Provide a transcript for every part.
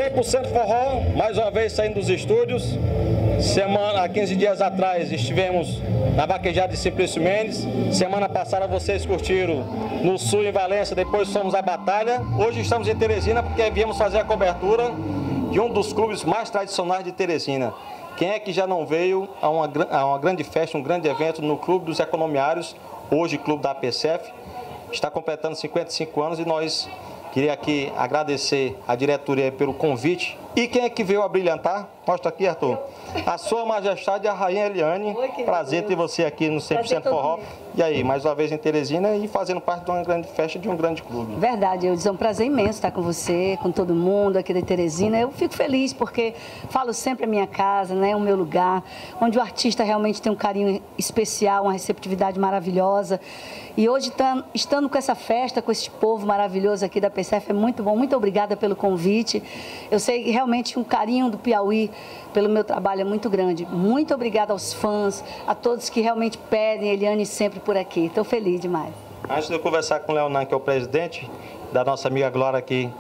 100% Forró, mais uma vez saindo dos estúdios. Há 15 dias atrás estivemos na vaquejada de Simplício Mendes. Semana passada vocês curtiram no Sul, em Valença, depois fomos à Batalha. Hoje estamos em Teresina porque viemos fazer a cobertura de um dos clubes mais tradicionais de Teresina. Quem é que já não veio a uma grande festa, um grande evento no Clube dos Economiários, hoje Clube da APCF, está completando 55 anos e nós queria aqui agradecer a diretoria pelo convite. E quem é que veio a brilhantar? Mostra aqui, Arthur. A Sua Majestade, a Rainha Eliane. Oi, prazer ter você aqui no 100% Forró. E aí, mais uma vez em Teresina e fazendo parte de uma grande festa de um grande clube. Verdade, é um prazer imenso estar com você, com todo mundo aqui de Teresina. Eu fico feliz porque falo sempre a minha casa, né, o meu lugar, onde o artista realmente tem um carinho especial, uma receptividade maravilhosa. E hoje, estando com essa festa, com esse povo maravilhoso aqui da PCF, é muito bom. Muito obrigada pelo convite. Eu sei que realmente um carinho do Piauí pelo meu trabalho é muito grande. Muito obrigada aos fãs, a todos que realmente pedem Eliane sempre por aqui. Estou feliz demais. Antes de eu conversar com o Leonan, que é o presidente da nossa amiga Glória aqui,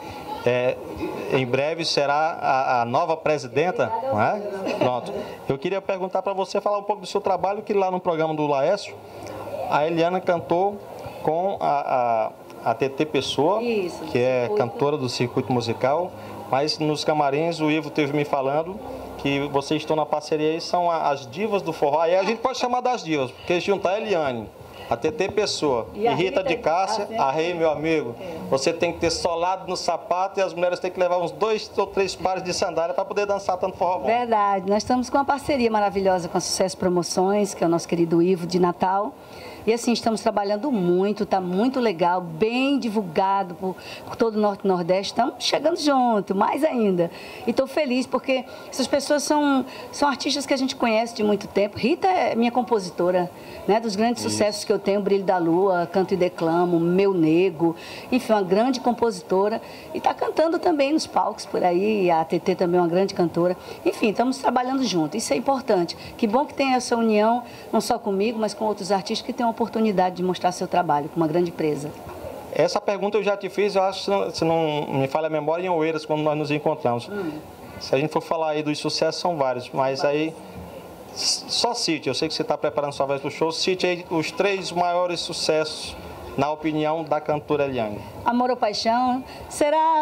em breve será a nova presidenta, não é? Pronto. Eu queria perguntar para você, falar um pouco do seu trabalho, que lá no programa do Laércio, a Eliana cantou com a TT Pessoa, isso, que é cantora do circuito musical, mas nos camarins o Ivo teve me falando que vocês estão na parceria aí, são as divas do forró. Aí a gente pode chamar das divas, porque juntar a Eliane, a TT Pessoa e Rita de Cássia, a Rei, meu amigo, você tem que ter solado no sapato e as mulheres têm que levar uns 2 ou 3 pares de sandália para poder dançar tanto forró bom. Verdade, nós estamos com uma parceria maravilhosa com a Sucesso Promoções, que é o nosso querido Ivo de Natal. E assim, estamos trabalhando muito, está muito legal, bem divulgado por todo o Norte e Nordeste. Estamos chegando junto, mais ainda. E estou feliz porque essas pessoas são artistas que a gente conhece de muito tempo. Rita é minha compositora, né, dos grandes sucessos que eu tenho, Brilho da Lua, Canto e Declamo, Meu Nego, enfim, uma grande compositora. E está cantando também nos palcos por aí, a TT também é uma grande cantora. Enfim, estamos trabalhando junto, isso é importante. Que bom que tem essa união, não só comigo, mas com outros artistas que têm uma oportunidade de mostrar seu trabalho com uma grande empresa. Essa pergunta eu já te fiz, eu acho, se não me falha a memória, em Oeiras, quando nós nos encontramos. Se a gente for falar aí dos sucessos, são vários, mas aí, só cite, eu sei que você está preparando sua vez para o show, cite aí os 3 maiores sucessos, na opinião da cantora Eliane. Amor ou paixão? Será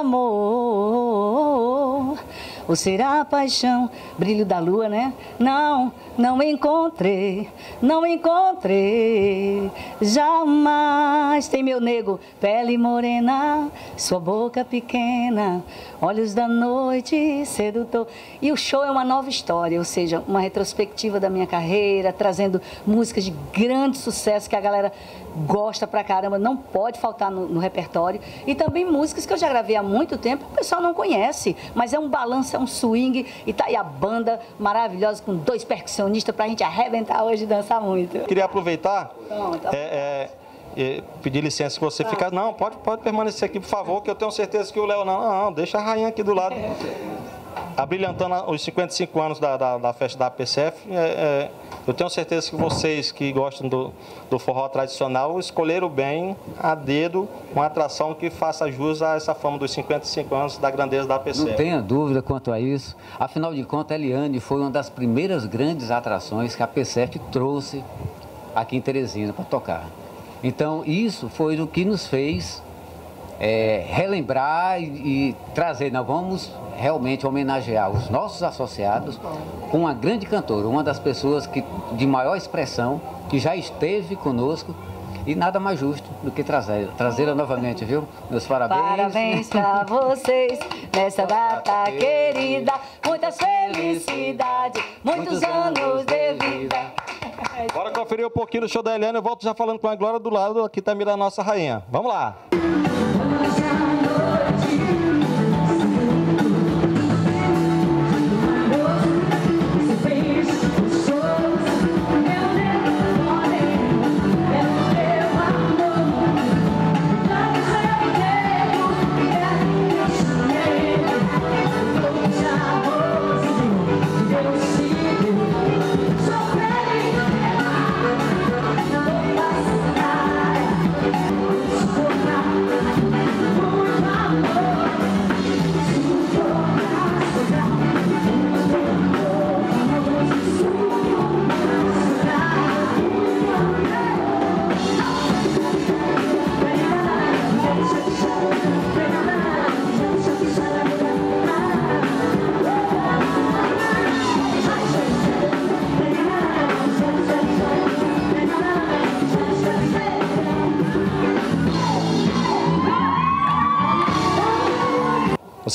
amor ou será paixão? Brilho da lua, né? Não encontrei, jamais. Tem meu nego, pele morena, sua boca pequena, olhos da noite, sedutor. E o show é uma nova história, ou seja, uma retrospectiva da minha carreira, trazendo músicas de grande sucesso que a galera gosta pra caramba, não pode faltar no repertório. E também músicas que eu já gravei há muito tempo, o pessoal não conhece, mas é um balanço, é um swing, e tá aí a banda maravilhosa com 2 percussionistas pra gente arrebentar hoje e dançar muito. Queria aproveitar, pedir licença se você ficar. Não, pode permanecer aqui, por favor, que eu tenho certeza que o Léo não, deixa a rainha aqui do lado. Abrilhantando os 55 anos da festa da APCF, eu tenho certeza que vocês que gostam do forró tradicional escolheram bem, a dedo, uma atração que faça jus a essa fama dos 55 anos da grandeza da APCF. Não tenha dúvida quanto a isso. Afinal de contas, a Eliane foi uma das primeiras grandes atrações que a APCF trouxe aqui em Teresina para tocar. Então, isso foi o que nos fez relembrar e trazer. Nós vamos realmente homenagear os nossos associados com uma grande cantora, uma das pessoas de maior expressão, que já esteve conosco, e nada mais justo do que trazê-la novamente, viu? Meus parabéns. Parabéns pra vocês nessa data querida, muitas felicidades, muitos anos de vida. Bora conferir um pouquinho do show da Eliane, eu volto já falando com a Glória do lado, aqui tá mirando a nossa rainha. Vamos lá!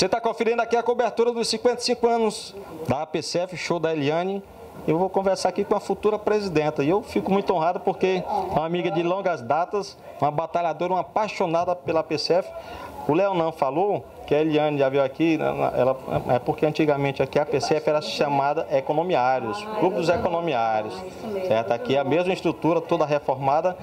Você está conferindo aqui a cobertura dos 55 anos da APCF, show da Eliane. Eu vou conversar aqui com a futura presidenta. E eu fico muito honrado porque é uma amiga de longas datas, uma batalhadora, uma apaixonada pela APCF. O Leonan falou que a Eliane já veio aqui, é porque antigamente aqui a APCF era chamada Economiários, Clube dos Economiários. Certo? Aqui é a mesma estrutura, toda reformada.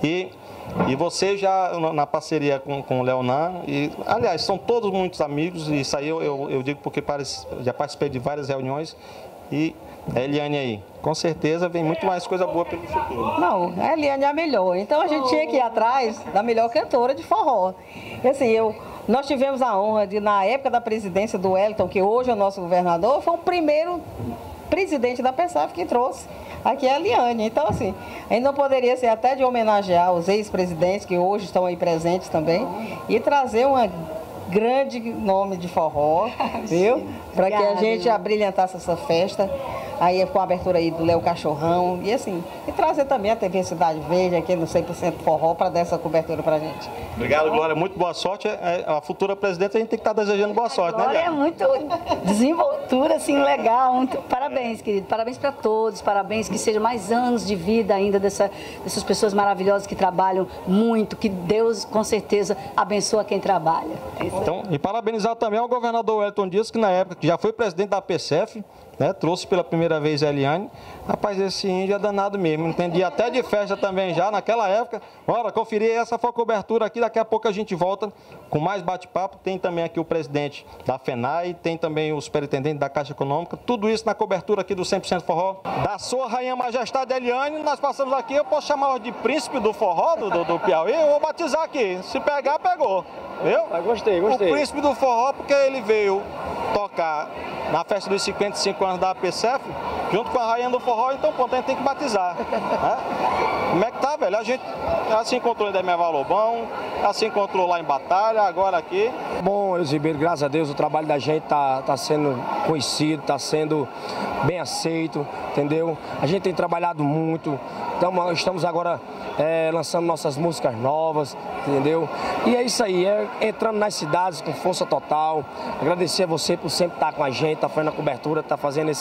E você já na parceria com o Leonan, e aliás, são todos muitos amigos, e isso aí eu digo porque já participei de várias reuniões, e a Eliane aí, com certeza vem muito mais coisa boa pelo futuro. Não, a Eliane é a melhor, então a gente tinha que ir atrás da melhor cantora de forró. E assim, nós tivemos a honra de, na época da presidência do Wellington, que hoje é o nosso governador, foi o primeiro presidente da PSAF que trouxe aqui a Eliane. Então, assim, a gente não poderia ser até de homenagear os ex-presidentes que hoje estão aí presentes também e trazer uma grande nome de forró, viu? Para que a gente abrilhantasse essa festa. Aí com a abertura aí do Léo Cachorrão e assim, e trazer também a TV Cidade Verde aqui no 100% forró para dar essa cobertura pra gente. Obrigado, Glória, muito boa sorte. A futura presidente a gente tem que estar desejando boa sorte, né, Glória? É muito desenvoltura, assim, legal. Muito... Parabéns, querido, parabéns para todos, parabéns, que sejam mais anos de vida ainda dessas pessoas maravilhosas que trabalham muito, que Deus com certeza abençoa quem trabalha. Então, e parabenizar também ao governador Wellington Dias, que na época que já foi presidente da APCF, né, trouxe pela primeira vez a Eliane. Rapaz, esse índio é danado mesmo, entendi até de festa também já, naquela época. Bora, conferir, essa foi a cobertura aqui, daqui a pouco a gente volta com mais bate-papo. Tem também aqui o presidente da FENAI, tem também o superintendente da Caixa Econômica, tudo isso na cobertura aqui do 100% Forró. Da sua Rainha Majestade Eliane, nós passamos aqui, eu posso chamar de príncipe do forró, do Piauí, eu vou batizar aqui, se pegar, pegou. Viu? Gostei. O príncipe do forró, porque ele veio tocar na festa dos 55 anos da APCF, junto com a rainha do forró, então pronto, a gente tem que batizar. Né? Como é que tá, velho? A gente já se encontrou em Demerval Lobão, já se encontrou lá em Batalha, agora aqui. Bom, Elcio Ribeiro, graças a Deus o trabalho da gente tá sendo conhecido, tá sendo bem aceito, entendeu? A gente tem trabalhado muito, estamos agora lançando nossas músicas novas, entendeu? E é isso aí, entrando nas cidades com força total. Agradecer a você por sempre estar com a gente, tá fazendo a cobertura, tá fazendo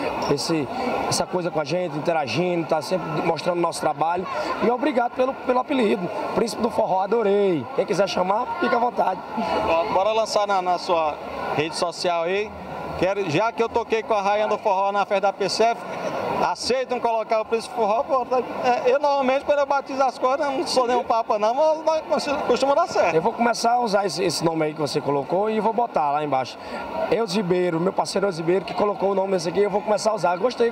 essa coisa com a gente, interagindo, tá sempre mostrando o nosso trabalho. E obrigado pelo apelido, Príncipe do Forró, adorei. Quem quiser chamar, fica à vontade. Bora lançar na sua rede social aí. Já que eu toquei com a rainha do forró na festa da PCF, aceitam colocar o Príncipe do Forró? Eu normalmente, quando eu batizo as coisas, não sou nenhum papa não, mas costuma dar certo. Eu vou começar a usar esse nome aí que você colocou e vou botar lá embaixo. Elcio Ribeiro, meu parceiro Elcio Ribeiro, que colocou o nome desse aqui, eu vou começar a usar. Gostei.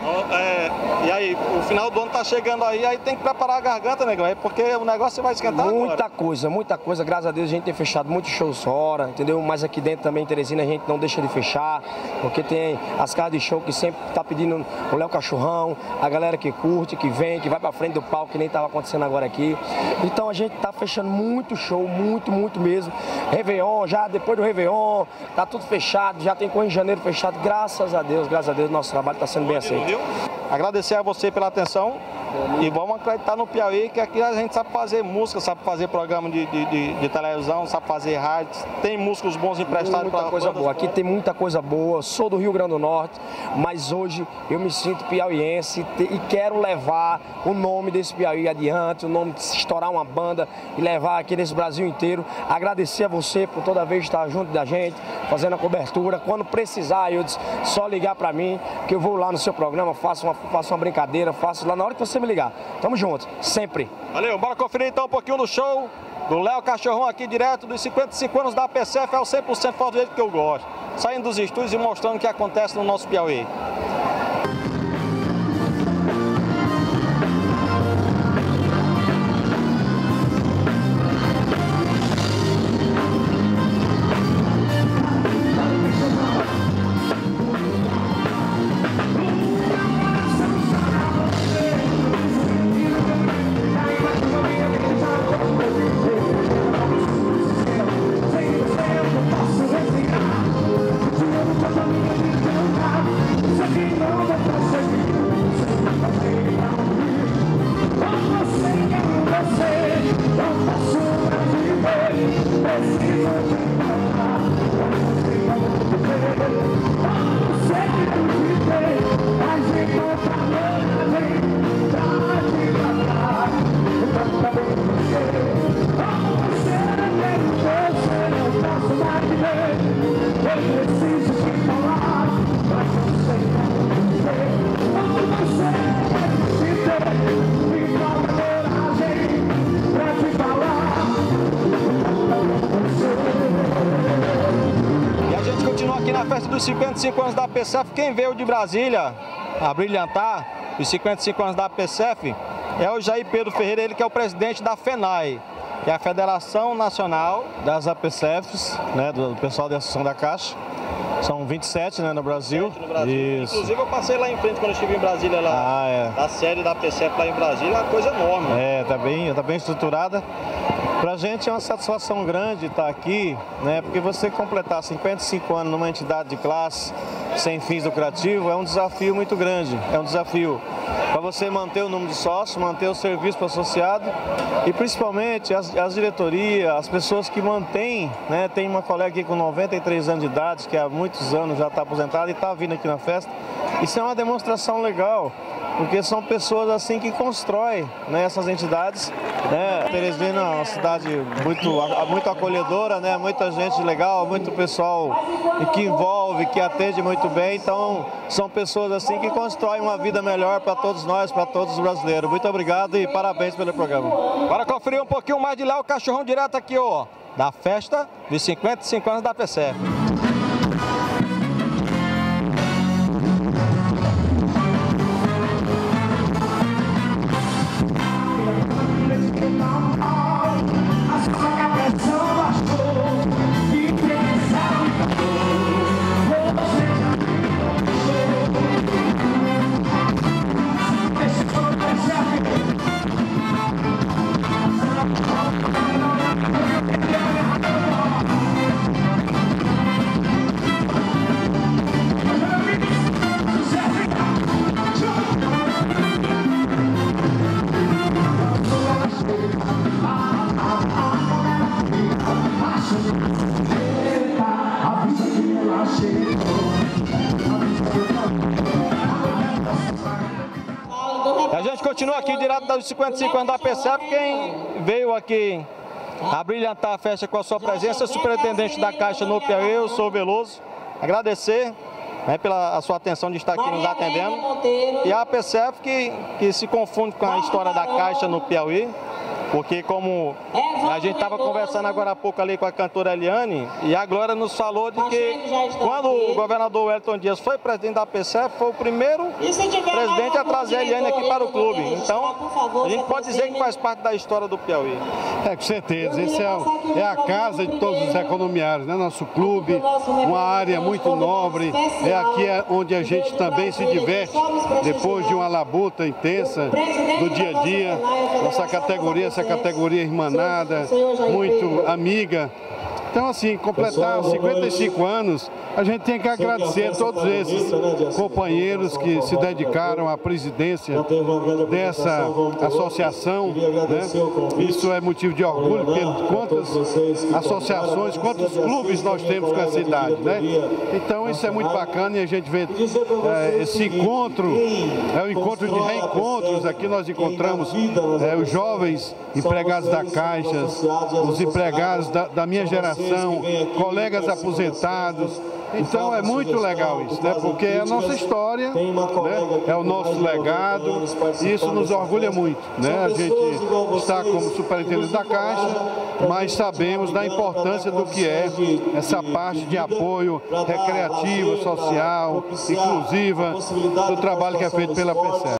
E aí, o final do ano tá chegando aí tem que preparar a garganta, negão, porque o negócio vai esquentar muita agora. Muita coisa, graças a Deus a gente tem fechado muitos shows fora, entendeu? Mas aqui dentro também, em Teresina, a gente não deixa de fechar, porque tem as casas de show que sempre tá pedindo o Léo Cachorrão, a galera que curte, que vem, que vai pra frente do palco, que nem tava acontecendo agora aqui. Então a gente tá fechando muito show, muito mesmo. Réveillon, já depois do Réveillon, tá tudo fechado, já tem coisa em janeiro fechado, graças a Deus, nosso trabalho tá sendo bem aceito. Agradecer a você pela atenção e vamos acreditar no Piauí, que aqui a gente sabe fazer música, sabe fazer programa de televisão, sabe fazer rádio, tem músicos bons emprestados. Muita coisa boa, aqui tem muita coisa boa, sou do Rio Grande do Norte, mas hoje eu me sinto piauiense e quero levar o nome desse Piauí adiante, o nome de estourar uma banda e levar aqui nesse Brasil inteiro. Agradecer a você por toda vez estar junto da gente, fazendo a cobertura. Quando precisar, eu disse, só ligar para mim, que eu vou lá no seu programa, faço uma brincadeira, faço lá na hora que você me ligar. Tamo junto, sempre. Valeu, bora conferir então um pouquinho do show do Léo Cachorrão aqui direto dos 55 anos da APCF, é o 100% forró do jeito que eu gosto. Saindo dos estúdios e mostrando o que acontece no nosso Piauí. Você Aqui na festa dos 55 anos da APCEF, quem veio de Brasília a brilhantar os 55 anos da APCEF é o Jair Pedro Ferreira, ele que é o presidente da FENAI, que é a Federação Nacional das APCEFs, né, do pessoal da Associação da Caixa. São 27, né, no Brasil. Isso. Inclusive eu passei lá em frente quando eu estive em Brasília, lá, a sede da APCEF lá em Brasília, é uma coisa enorme. Tá bem estruturada. Pra gente é uma satisfação grande estar aqui, né, porque você completar 55 anos numa entidade de classe sem fins lucrativos é um desafio muito grande. É um desafio para você manter o número de sócios, manter o serviço para o associado e principalmente as diretorias, as pessoas que mantêm, né, tem uma colega aqui com 93 anos de idade, que há muitos anos já está aposentada e está vindo aqui na festa. Isso é uma demonstração legal, porque são pessoas assim que constroem, né, essas entidades, né? Teresina é uma cidade muito acolhedora, né? Muita gente legal, muito pessoal que envolve, que atende muito bem. Então, são pessoas assim que constroem uma vida melhor para todos nós, para todos os brasileiros. Muito obrigado e parabéns pelo programa. Para conferir um pouquinho mais de lá, o Cachorrão direto aqui, ó, da festa dos 55 anos da APCEF. A gente continua aqui direto dos 55 anos da APCEF. Quem veio aqui a brilhantar a festa com a sua presença é o superintendente da Caixa no Piauí, eu sou Veloso. Agradecer, né, pela sua atenção de estar aqui nos atendendo. E a APCEF que se confunde com a história da Caixa no Piauí, porque como a gente estava conversando agora há pouco ali com a cantora Eliane, e a Glória nos falou de que quando o governador Wellington Dias foi presidente da APCEF, foi o primeiro presidente a trazer a Eliane aqui para o clube. Então, a gente pode dizer que faz parte da história do Piauí. Com certeza. Esse é a casa de todos os economiários, né? Nosso clube, uma área muito nobre. É aqui onde a gente também se diverte depois de uma labuta intensa do dia a dia. Nossa categoria, essa categoria irmanada, muito amiga. Então, assim, completar 55 anos, a gente tem que agradecer a todos esses companheiros que se dedicaram à presidência dessa associação, né? Isso é motivo de orgulho, porque quantas associações, quantos clubes nós temos com essa idade, né? Então, isso é muito bacana e a gente vê esse encontro, é um encontro de reencontros. Aqui nós encontramos os jovens empregados da Caixa, os empregados da minha geração, colegas aposentados. Então é muito legal isso, né? Porque é a nossa história, né? É o nosso legado e isso nos orgulha muito, né? A gente está como superintendente da Caixa, mas sabemos da importância do que é essa parte de apoio recreativa, social, inclusiva, do trabalho que é feito pela APCEF.